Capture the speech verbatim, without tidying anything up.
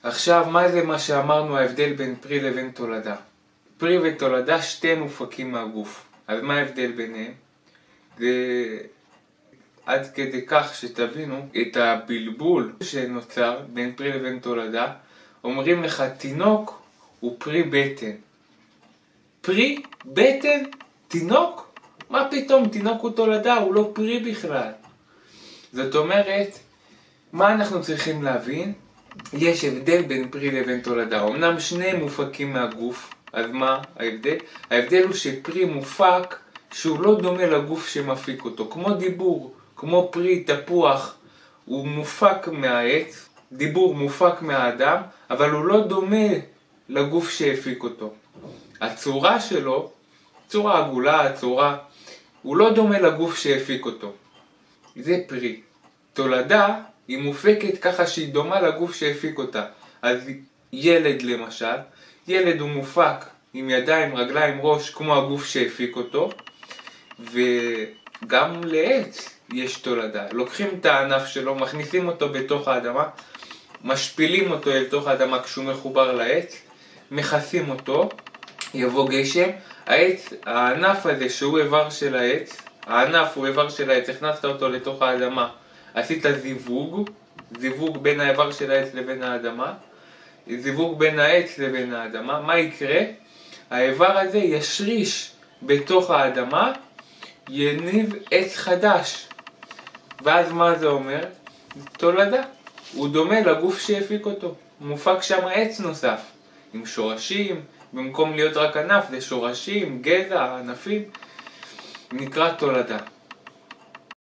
עכשיו, מה זה מה שאמרנו ההבדל בין פרי לבין תולדה? פרי ותולדה שתי מופקים מהגוף. אז מה ההבדל ביניהם? זה עד כדי כך שתבינו את הבלבול שנוצר בין פרי לבין תולדה. אומרים לך תינוק הוא פרי בטן. פרי בטן? תינוק? מה פתאום? תינוק הוא תולדה, הוא לא פרי בכלל. זאת אומרת, מה אנחנו צריכים להבין? יש הבדל בין פרי לבין תולדה. אמנם שניהם מופקים מהגוף, אז מה ההבדל? ההבדל הוא שפרי מופק שהוא לא דומה לגוף שמפיק אותו. כמו דיבור, כמו פרי, תפוח, הוא מופק מהעץ. דיבור מופק מהאדם, אבל הוא לא דומה לגוף שהפיק אותו. הצורה שלו, צורה עגולה, הצורה, הוא לא דומה לגוף שהפיק אותו. זה פרי. תולדה היא מופקת ככה שהיא דומה לגוף שהפיק אותה. אז ילד למשל, ילד הוא מופק עם ידיים, רגליים, ראש, כמו הגוף שהפיק אותו. וגם לעץ יש תולדה. לוקחים את הענף שלו, מכניסים אותו בתוך האדמה, משפילים אותו אל תוך האדמה כשהוא מחובר לעץ, מכסים אותו, יבוא גשם, העץ, הענף הזה שהוא איבר של העץ, הענף הוא איבר של העץ, הכנסת אותו לתוך האדמה, עשית זיווג, זיווג בין האיבר של העץ לבין האדמה, זיווג בין העץ לבין האדמה. מה יקרה? האיבר הזה ישריש בתוך האדמה, יניב עץ חדש. ואז מה זה אומר? תולדה. הוא דומה לגוף שהפיק אותו. מופק שם עץ נוסף, עם שורשים, במקום להיות רק ענף, זה שורשים, גזע, ענפים, נקרא תולדה.